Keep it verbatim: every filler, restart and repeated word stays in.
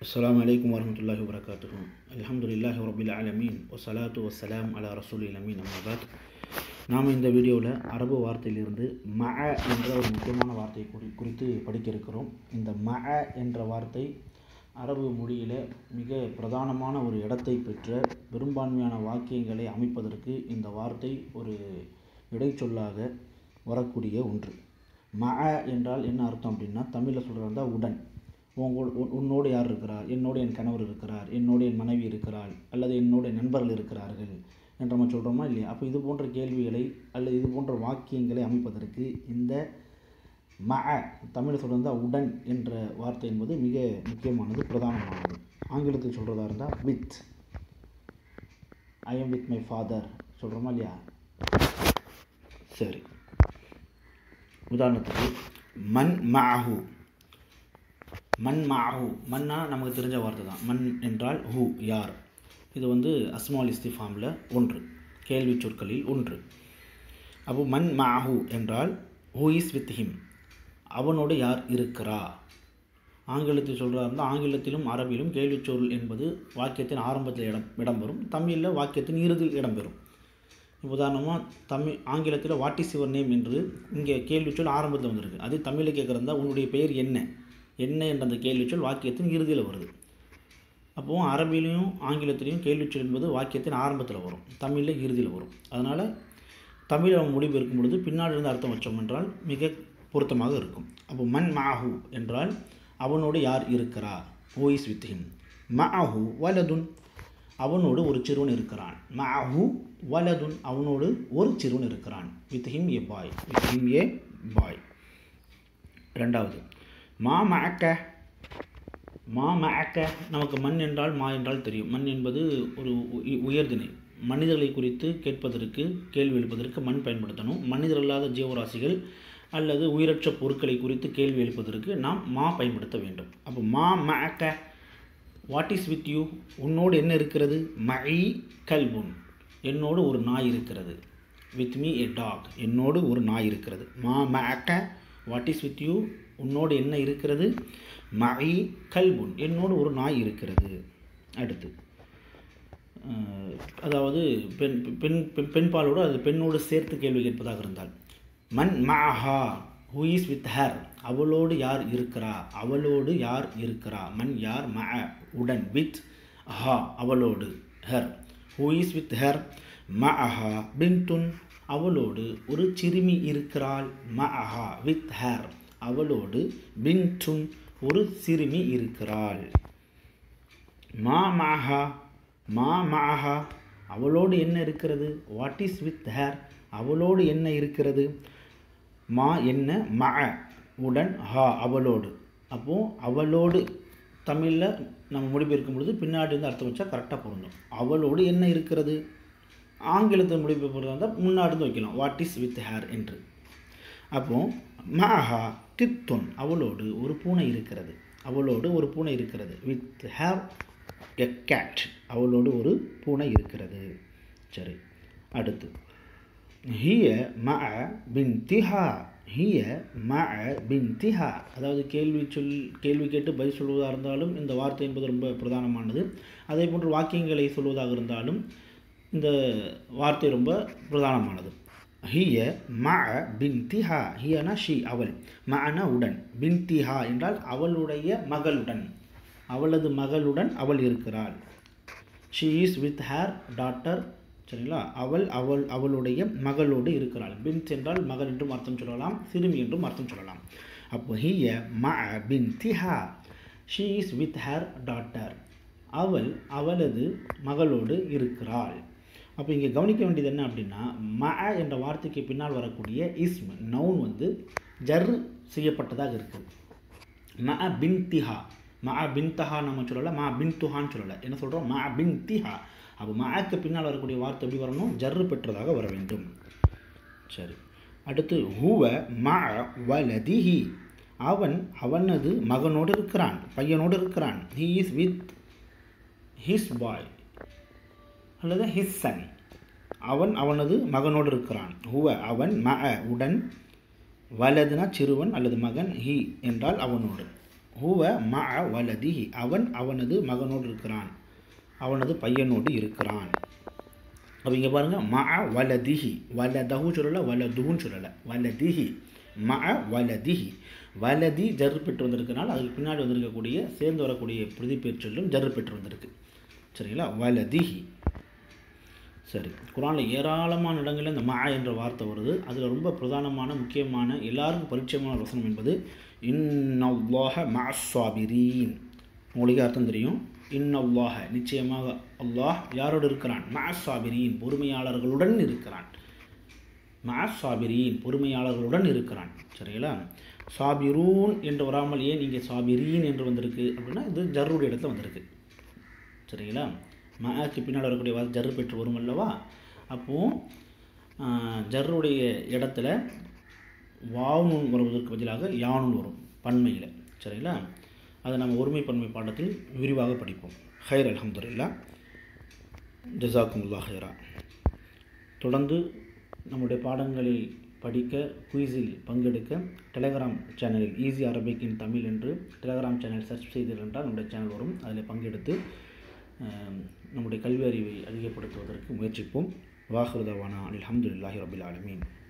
السلام عليكم ورحمة الله وبركاته. الحمد لله رب العالمين والصلاة والسلام على رسول الأمين. أما بعد, நாம் இந்த வீடியோவில் அரபு வார்த்தையிலிருந்து மஅ என்ற ஒரு முக்கியமான வார்த்தையை குறி குறித்து படிக்க இருக்கிறோம். இந்த மஅ என்ற வார்த்தை அரபு மொழியில் மிக பிரதானமான ஒரு இடத்தை பெற்ற பெரும்பான்மையான வாக்கியங்களை அமைப்பதற்கு இந்த வார்த்தை ஒரு இடைச்சொல்லாக வரக்கூடிய ஒன்று. மஅ என்றால் என்ன அர்த்தம் அப்படின்னா, தமிழில் சொல்கிறதா உடன், உங்கள் உன்னோடு யார் இருக்கிறார், என்னோடு என் கணவர் இருக்கிறார், என்னோடு என் மனைவி இருக்கிறாள், அல்லது என்னோட நண்பர்கள் இருக்கிறார்கள் என்று நம்ம சொல்கிறோமா இல்லையா? அப்போ இது போன்ற கேள்விகளை அல்லது இது போன்ற வாக்கியங்களை அமைப்பதற்கு இந்த மஅ, தமிழில் சொல்கிறதா உடன் என்ற வார்த்தை என்பது மிக முக்கியமானது, பிரதானமானது. ஆங்கிலத்தில் சொல்கிறதா இருந்தால் with, I am with my father சொல்கிறோமா இல்லையா? சரி, உதாரணத்துக்கு மன் மஅஹு. மன் மஅஹு, மன்னா நமக்கு தெரிஞ்ச வார்த்தை தான். மன் என்றால் ஹூ, யார். இது வந்து அஸ்மால் இஸ்திஃபாமில் ஒன்று, கேள்வி சொற்களில் ஒன்று. அப்போ மன் மஅஹு என்றால் ஹூ இஸ் வித் ஹிம், அவனோடு யார் இருக்கிறா. ஆங்கிலத்தில் சொல்கிறதா இருந்தால் ஆங்கிலத்திலும் அரபிலும் கேள்வி சொல் என்பது வாக்கியத்தின் ஆரம்பத்தில் இடம் இடம்பெறும், தமிழில் வாக்கியத்தின் இறுதியில் இடம்பெறும். உதாரணமாக தமிழ் ஆங்கிலத்தில் வாட் இஸ் யுவர் நேம் என்று இங்கே கேள்வி சொல் ஆரம்பத்தில் வந்திருக்கு. அது தமிழில் கேட்குறதா உன்னுடைய பெயர் என்ன, என்ன என்ற அந்த கேள்விச்சொல் வாக்கியத்தின் இறுதியில் வருது. அப்போது அரபிலையும் ஆங்கிலத்திலையும் கேள்விச்சொல் என்பது வாக்கியத்தின் ஆரம்பத்தில் வரும், தமிழில் இறுதியில் வரும். அதனால் தமிழை அவன் மொழிபெயர்க்கும் பொழுது பின்னாடி இருந்து அர்த்தம் வச்சோம் என்றால் மிக பொருத்தமாக இருக்கும். அப்போ மன் மஅஹு என்றால் அவனோடு யார் இருக்கிறா, ஹூ இஸ் வித் ஹிம். மஅஹு வலதுன், அவனோடு ஒரு சிறுவன் இருக்கிறான். மஅஹு வலதுன், அவனோடு ஒரு சிறுவன் இருக்கிறான். With him a boy, with him a boy. ரெண்டாவது மா மஅக்க. மா மஅக்க, நமக்கு மண் என்றால் மா என்றால் தெரியும். மண் என்பது ஒரு உயர்திணை. மனிதர்களை குறித்து கேட்பதற்கு, கேள்வி எழுப்பதற்கு மண் பயன்படுத்தணும். மனிதர் அல்லாத ஜீவராசிகள் அல்லது உயிரற்ற பொருட்களை குறித்து கேள்வி எழுப்பதற்கு நாம் மா பயன்படுத்த வேண்டும். அப்போ மா மஅக்க, வாட் இஸ் வித் யூ, உன்னோடு என்ன இருக்கிறது. மஇ கல்புன், என்னோடு ஒரு நாய் இருக்கிறது. வித் மீ எ டாக், என்னோடு ஒரு நாய் இருக்கிறது. மா மஅக்க, வாட் இஸ் வித் யூ, உன்னோடு என்ன இருக்கிறது. மஇ கல்புன், என்னோடு ஒரு நாய் இருக்கிறது. அடுத்து அதாவது பெண் பெண் பெண்பாலோடு அது பெண்ணோடு சேர்த்து கேள்வி கேட்பதாக இருந்தால் மன் மஅஹா, ஹூ இஸ் வித் ஹர், அவளோடு யார் இருக்கிறா, அவளோடு யார் இருக்கிறா. மன் யார், மஅ உடன், வித், ஹா அவளோடு, her. Who is with her. மஅஹா பின்துன், அவளோடு ஒரு சிறுமி இருக்கிறாள். மஅஹா வித் ஹர், அவளோடு பின்துன் ஒரு சிறுமி இருக்கிறாள். மா மஅஹா, மா மஅஹா, அவளோடு என்ன இருக்கிறது. வாட் இஸ் வித் ஹர், அவளோடு என்ன இருக்கிறது. மா என்ன, மஅ உடன், ஹா அவளோடு. அப்போது அவளோடு தமிழில் நம்ம மொழிபெயர்க்கும் பொழுது பின்னாடி இருந்து அர்த்தம் வச்சா கரெக்டாக பொருந்தும். அவளோடு என்ன இருக்கிறது. ஆங்கிலத்தில் மொழிபெயர்ப்பதாக இருந்தால் முன்னாடி இருந்து வைக்கலாம், வாட் இஸ் வித் ஹேர் என்று. அப்போது மஅஹா கித்துன், அவளோடு ஒரு பூனை இருக்கிறது. அவளோடு ஒரு பூனை இருக்கிறது. வித் ஹேவ் எ கேட், அவளோடு ஒரு பூனை இருக்கிறது. சரி, அடுத்து ஹிய மஅ பின்திஹா. ஹிய மஅ பின்திஹா, அதாவது கேள்வி சொல் கேள்வி கேட்டு பதில் சொல்வதாக இருந்தாலும் இந்த வார்த்தை என்பது ரொம்ப பிரதானமானது. அதே போன்று வாக்கியங்களை சொல்வதாக இருந்தாலும் இந்த வார்த்தை ரொம்ப பிரதானமானது. ஹிய மஅ பின்திஹா, ஹியனா ஷி அவள், மஅனா உடன், பின்திஹா என்றால் அவளுடைய மகளுடன், அவளது மகளுடன் அவள் இருக்கிறாள். She is with her daughter, சரிங்களா. அவள் அவள் அவளுடைய மகளோடு இருக்கிறாள். பின்த் என்றால் மகள் என்றும் அர்த்தம் சொல்லலாம், சிறுமி என்றும் அர்த்தம் சொல்லலாம். அப்போ ஹிய மஅ பின்திஹா, she is with her daughter, அவள் அவளது மகளோடு இருக்கிறாள். அப்போ இங்கே கவனிக்க வேண்டியது என்ன அப்படின்னா, மஅ என்ற வார்த்தைக்கு பின்னால் வரக்கூடிய இஸ்ம், நவுன் வந்து ஜர் செய்யப்பட்டதாக இருக்குது. மஅ பின்திஹா, மஅ பின்தஹா நம்ம சொல்லலை, மஅ பின்துஹான்னு சொல்லலை, என்ன சொல்கிறோம், மஅ பின்திஹா. அப்போ மஅக்கு பின்னால் வரக்கூடிய வார்த்தை எப்படி வரணும், ஜர்ரு பெற்றதாக வர வேண்டும். சரி, அடுத்து ஹுவ மஅ வலதிஹி, அவன் அவனது மகனோடு இருக்கிறான், பையனோடு இருக்கிறான். He is with his boy அல்லது ஹிஸ் சன், அவன் அவனது மகனோடு இருக்கிறான். ஹுவ அவன், மஅ உடன், வலதுனா சிறுவன் அல்லது மகன், ஹி என்றால் அவனோடு. ஹுவ மஅ வலதிஹி, அவன் அவனது மகனோடு இருக்கிறான், அவனது பையனோடு இருக்கிறான். அப்போ இங்கே பாருங்கள், மஅ வலதிஹி, வலதஹு சொல்லலை, வலதுஹுன்னு சொல்லலை, வலதிஹி, மஅ வலதிஹி. வலதி ஜர்ரு பெற்று வந்திருக்கனால அதுக்கு பின்னாடி வந்திருக்கக்கூடிய சேர்ந்து வரக்கூடிய பிரதிபெயர்ச்சொல்லும் ஜர்ரு பெற்று வந்திருக்கு. சரிங்களா? வலதிஹி. சரி, குர்ஆனில் ஏராளமான இடங்களில் இந்த மஅ என்ற வார்த்தை வருது. அதில் ரொம்ப பிரதானமான முக்கியமான எல்லாருக்கும் பரிச்சயமான வசனம் என்பது இன்னல்லாஹ மஅஸ் ஸாபிரீன். உங்களுக்கு அர்த்தம் தெரியும். இன்னல்லாஹ, நிச்சயமாக அல்லாஹ் யாரோடு இருக்கிறான்? மஅஸ் ஸாபிரீன், பொறுமையாளர்களுடன் இருக்கிறான். மஅஸ் ஸாபிரீன், பொறுமையாளர்களுடன் இருக்கிறான். சரிங்களா? சாபிரூன் என்று வராமல் ஏன் இங்கே சாபிரீன் என்று வந்திருக்கு அப்படின்னா இது ஜர்ருடைய இடத்துல வந்திருக்கு. சரிங்களா? மஅக்கு பின்னால் வரக்கூடிய வார்த்தை ஜர்ரு பெற்று வரும் அல்லவா? அப்போது ஜர்ருடைய இடத்துல வாவுனூன் வருவதற்கு பதிலாக யானூன் வரும் பன்மையில். சரிங்களா? அதை நம்ம ஒருமை பன்மை பாடத்தில் விரிவாக படிப்போம். ஹைர், அல்ஹம்துலில்லாஹ், ஜஸாக்குமுல்லாஹ் ஹைரா. தொடர்ந்து நம்முடைய பாடங்களை படிக்க, குயிஸில் பங்கெடுக்க டெலகிராம் சேனலில் ஈஸி அரபிக் இன் தமிழ் என்று டெலகிராம் சேனல் சர்ச் செய்தீர்கள் என்றால் நம்முடைய சேனல் வரும். அதில் பங்கெடுத்து நம்முடைய கல்வி அறிவை அதிகப்படுத்துவதற்கு முயற்சிப்போம். வாஹிரு தஅவானா அல்ஹம்துலில்லாஹி ரப்பில் ஆலமீன்.